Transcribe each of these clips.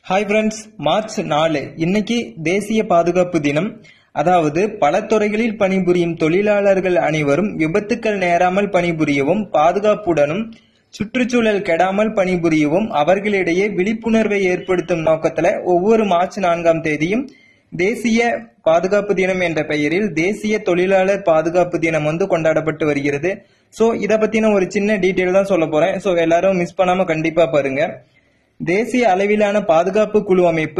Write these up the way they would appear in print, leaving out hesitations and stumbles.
Hi friends, March 4 இன்னைக்கு தேசிய பாதுகாப்பு தினம். அதாவது பல துறைகளில் பணிபுரியும் தொழிலாளர்கள் அனைவரும் விபத்துக்கள் நேராமல் பணிபுரியவும், பாதுகாப்புடனும் சுற்றுச்சூழல் கெடாமல் பணிபுரியவும் அவர்களிடையே விழிப்புணர்வை ஏற்படுத்தும் நோக்கத்துல ஒவ்வொரு மார்ச் 4ஆம் தேதியும் தேசிய பாதுகாப்பு தினம் என்ற பெயரில் தேசிய தொழிலாளர் பாதுகாப்பு தினம் கொண்டாடப்பட்டு வருகிறது. சோ இத பத்தின ஒரு சின்ன டீட்டெயில் தான் சொல்ல போறேன். சோ எல்லாரும் மிஸ் பண்ணாம கண்டிப்பா பாருங்க. தேசிய அளவிலான பாதுகாப்பு குழு அமைப்பு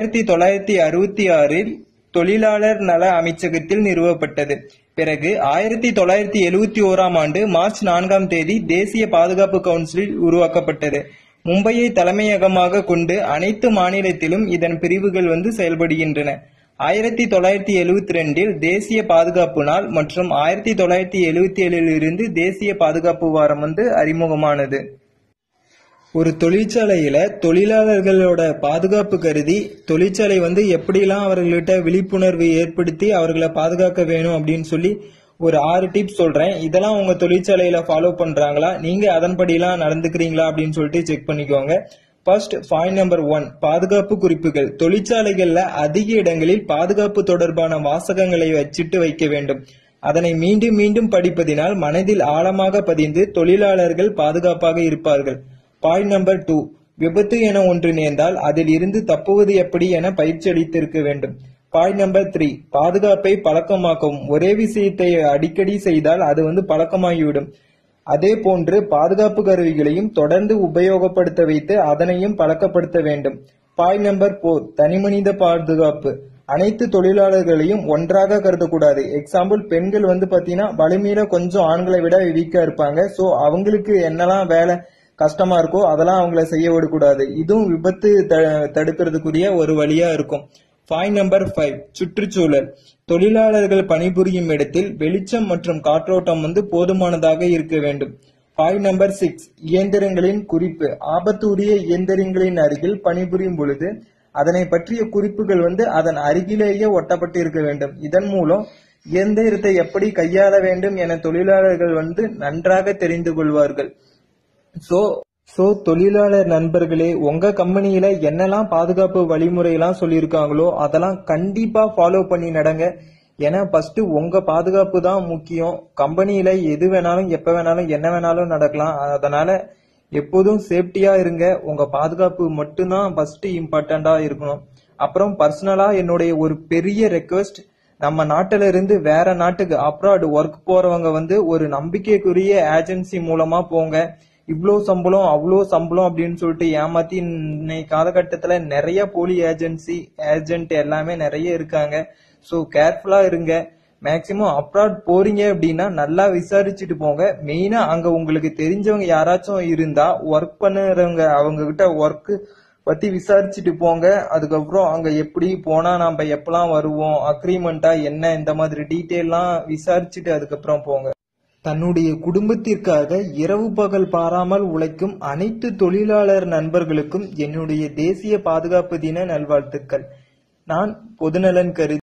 1966 தொழிலாளர் நல அமைச்சகத்தில் நிறுவப்பட்டது. பிறகு 1971ஆம் ஆண்டு மார்ச் 4ஆம் தேதி தேசிய பாதுகாப்பு கவுன்சில் உருவாக்கப்பட்டது. மும்பையை தலைமையகமாக கொண்டு அனைத்து மாநிலத்திலும் இதன் பிரிவுகள் செயல்படுகின்றன. 1972 தேசிய பாதுகாப்பு நாள் மற்றும் 1977 இருந்து தேசிய பாதுகாப்பு வாரம் அறிமுகமானது. ஒரு தொழிற்சாலையில தொழிலாளர்களோட பாதுகாப்பு கருதி தொழிற்சாலை எப்படிலாம் அவர்கள்ட்ட விழிப்புணர்வு ஏற்படுத்தி அவர்களை பாதுகாக்க வேணும் அப்படின்னு சொல்லி ஒரு 6 டிப்ஸ் சொல்றேன். இதெல்லாம் உங்க தொழிற்சாலையில ஃபாலோ பண்றாங்களா, நீங்க அதன்படிலாம் நடந்துக்கிறீங்களா அப்படின்னு சொல்லிட்டு செக் பண்ணிக்கோங்க. ஃபர்ஸ்ட் பாயிண்ட் நம்பர் 1, பாதுகாப்பு குறிப்புகள். தொழிற்சாலைகள்ல அதிக இடங்களில் பாதுகாப்பு தொடர்பான வாசகங்களை வச்சிட்டு வைக்க வேண்டும். அதனை மீண்டும் மீண்டும் படிப்பதினால் மனதில் ஆழமாக பதிந்து தொழிலாளர்கள் பாதுகாப்பாக இருப்பார்கள். பாயிண்ட் நம்பர் 2, விபத்து என ஒன்று நேர்ந்தால் அதில் இருந்து தப்புவது எப்படி என பயிற்சி அளித்திருக்க வேண்டும். பாயிண்ட் நம்பர் 3, பாதுகாப்பை பழக்கமாக்கவும். ஒரே விஷயத்தை அடிக்கடி செய்தால் அது பழக்கமாகிவிடும். அதே போன்று பாதுகாப்பு கருவிகளையும் தொடர்ந்து உபயோகப்படுத்த வைத்து அதனையும் பழக்கப்படுத்த வேண்டும். பாயிண்ட் நம்பர் 4, தனிமனித பாதுகாப்பு. அனைத்து தொழிலாளர்களையும் ஒன்றாக கருதக்கூடாது. எக்ஸாம்பிள், பெண்கள் பாத்தீங்கன்னா வலிமையில கொஞ்சம் ஆண்களை விட வீக்கா இருப்பாங்க. சோ அவங்களுக்கு என்னெல்லாம் வேலை கஷ்டமா இருக்கோ அதெல்லாம் அவங்கள செய்ய விடக்கூடாது. இதுவும் விபத்து தடுக்கிறதுக்குரிய ஒரு வழியா இருக்கும். பாயிண்ட் நம்பர் 5, சுற்றுச்சூழல். தொழிலாளர்கள் பணிபுரியும் இடத்தில் வெளிச்சம் மற்றும் காற்றோட்டம் போதுமானதாக இருக்க வேண்டும். பாயிண்ட் நம்பர் 6, இயந்திரங்களின் குறிப்பு. ஆபத்துரிய இயந்திரங்களின் அருகில் பணிபுரியும் பொழுது அதனை பற்றிய குறிப்புகள் அதன் அருகிலேயே ஒட்டப்பட்டு இருக்க வேண்டும். இதன் மூலம் இயந்திரத்தை எப்படி கையாள வேண்டும் என தொழிலாளர்கள் நன்றாக தெரிந்து கொள்வார்கள். சோ தொழிலாளர் நண்பர்களே, உங்க கம்பெனியில என்னெல்லாம் பாதுகாப்பு வழிமுறையெல்லாம் சொல்லியிருக்காங்களோ அதெல்லாம் கண்டிப்பா ஃபாலோ பண்ணி நடங்க. ஏன்னா ஃபர்ஸ்ட் உங்க பாதுகாப்பு தான் முக்கியம். கம்பெனியில எது வேணாலும் எப்ப வேணாலும் என்ன வேணாலும் நடக்கலாம். அதனால எப்போதும் சேஃப்டியா இருங்க. உங்க பாதுகாப்பு மட்டும்தான் ஃபர்ஸ்ட் இம்பார்ட்டண்டா இருக்கணும். அப்புறம் பர்சனலா என்னுடைய ஒரு பெரிய ரெக்வெஸ்ட், நம்ம நாட்டில இருந்து வேற நாட்டுக்கு அப்ராட் ஒர்க் போறவங்க ஒரு நம்பிக்கைக்குரிய ஏஜென்சி மூலமா போங்க. இவ்வளோ சம்பளம் அவ்வளோ சம்பளம் அப்படின்னு சொல்லிட்டு ஏமாத்தி இன்னைக்கு காலகட்டத்துல நிறைய போலி ஏஜென்ட் எல்லாமே நிறைய இருக்காங்க. சோ கேர்ஃபுல்லா இருங்க. மேக்சிமம் அப்ராட் போறீங்க அப்படின்னா நல்லா விசாரிச்சுட்டு போங்க. மெயினா அங்க உங்களுக்கு தெரிஞ்சவங்க யாராச்சும் இருந்தா ஒர்க் பண்ணுறவங்க அவங்க கிட்ட ஒர்க் பத்தி விசாரிச்சுட்டு போங்க. அதுக்கப்புறம் அங்க எப்படி போனா நம்ம எப்பெல்லாம் வருவோம், அக்ரிமெண்டா என்ன, இந்த மாதிரி டீட்டெயிலாம் விசாரிச்சுட்டு அதுக்கப்புறம் போங்க. தன்னுடைய குடும்பத்திற்காக இரவு பகல் பாராமல் உழைக்கும் அனைத்து தொழிலாளர் நண்பர்களுக்கும் என்னுடைய தேசிய பாதுகாப்பு தின நல்வாழ்த்துக்கள். நான் பொதுநலன் கருதி